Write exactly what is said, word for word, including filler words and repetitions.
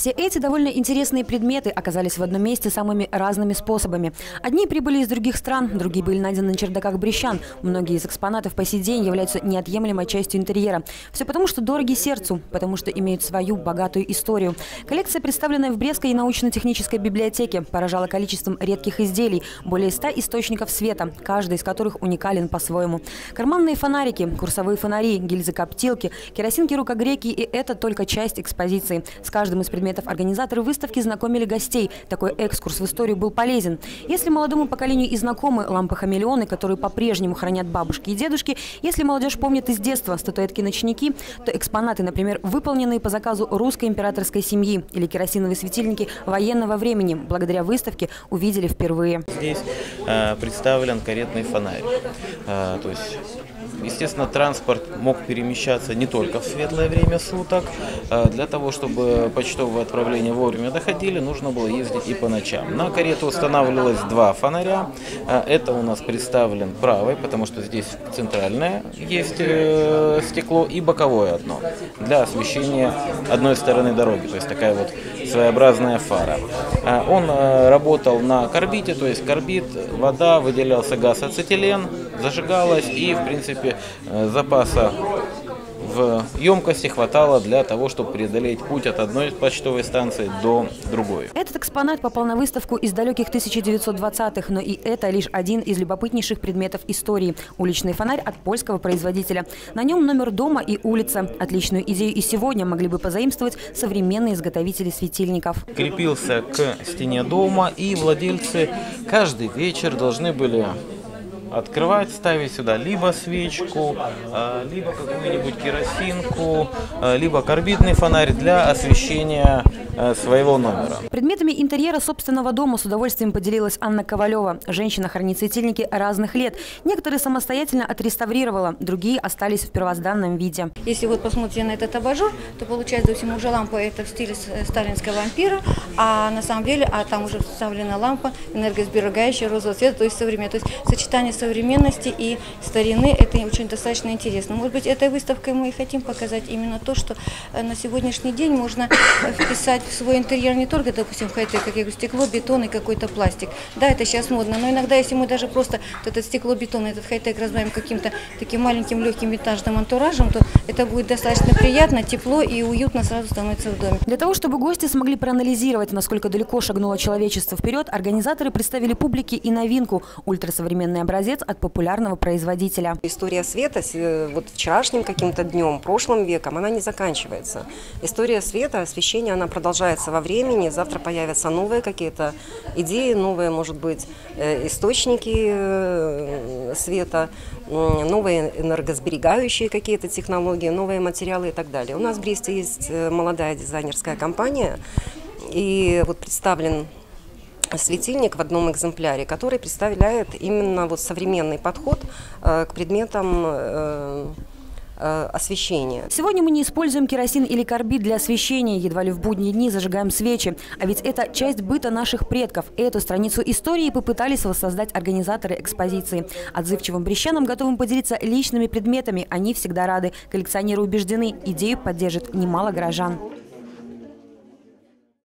Все эти довольно интересные предметы оказались в одном месте самыми разными способами. Одни прибыли из других стран, другие были найдены на чердаках брестян. Многие из экспонатов по сей день являются неотъемлемой частью интерьера. Все потому, что дороги сердцу, потому что имеют свою богатую историю. Коллекция, представленная в Брестской научно-технической библиотеке, поражала количеством редких изделий, более ста источников света, каждый из которых уникален по-своему. Карманные фонарики, курсовые фонари, гильзы-коптилки, керосинки-рукогреки, и это только часть экспозиции. С каждым из предметов организаторы выставки знакомили гостей. Такой экскурс в историю был полезен. Если молодому поколению и знакомы лампы-хамелеоны, которые по-прежнему хранят бабушки и дедушки, если молодежь помнит из детства статуэтки-ночники, то экспонаты, например, выполненные по заказу русской императорской семьи или керосиновые светильники военного времени, благодаря выставке увидели впервые. Здесь э, представлен каретный фонарь. Э, то есть, естественно, транспорт мог перемещаться не только в светлое время суток. Для того, чтобы почтовые отправления вовремя доходили, нужно было ездить и по ночам. На карету устанавливалось два фонаря. Это у нас представлен правый, потому что здесь центральное есть стекло, и боковое одно для освещения одной стороны дороги. То есть такая вот своеобразная фара. Он работал на карбите, то есть карбид, вода, выделялся газ ацетилен, зажигалась, и в принципе запаса в емкости хватало для того, чтобы преодолеть путь от одной почтовой станции до другой. Этот экспонат попал на выставку из далеких тысяча девятьсот двадцатых, но и это лишь один из любопытнейших предметов истории. Уличный фонарь от польского производителя. На нем номер дома и улица. Отличную идею и сегодня могли бы позаимствовать современные изготовители светильников. Крепился к стене дома, и владельцы каждый вечер должны были открывать, ставить сюда либо свечку, либо какую-нибудь керосинку, либо карбидный фонарь для освещения своего номера. Предметами интерьера собственного дома с удовольствием поделилась Анна Ковалева. Женщина хранит светильники разных лет. Некоторые самостоятельно отреставрировала, другие остались в первозданном виде. Если вот посмотрите на этот абажур, то получается, допустим, уже лампа это в стиле сталинского ампира, а на самом деле, а там уже вставлена лампа энергосберегающая розового цвета, то есть современная. То есть сочетание современности и старины, это очень достаточно интересно. Может быть, этой выставкой мы и хотим показать именно то, что на сегодняшний день можно вписать в свой интерьер не только, допустим, хай-тек, как я говорю, стекло, бетон и какой-то пластик. Да, это сейчас модно, но иногда, если мы даже просто вот это стекло, бетон, этот хай-тек разбавим каким-то таким маленьким легким винтажным антуражем, то это будет достаточно приятно, тепло и уютно сразу становится в доме. Для того, чтобы гости смогли проанализировать, насколько далеко шагнуло человечество вперед, организаторы представили публике и новинку – ультрасовременный образец от популярного производителя. История света вот вчерашним каким-то днем, прошлым веком, она не заканчивается. История света, освещения, она продолжается во времени. Завтра появятся новые какие-то идеи, новые, может быть, источники света, новые энергосберегающие какие-то технологии, новые материалы и так далее. У нас в Бресте есть молодая дизайнерская компания, и вот представлен светильник в одном экземпляре, который представляет именно вот современный подход э, к предметам э, э, освещения. Сегодня мы не используем керосин или карбид для освещения, едва ли в будние дни зажигаем свечи. А ведь это часть быта наших предков. Эту страницу истории попытались воссоздать организаторы экспозиции. Отзывчивым брестянам, готовым поделиться личными предметами, они всегда рады. Коллекционеры убеждены, идею поддержит немало горожан.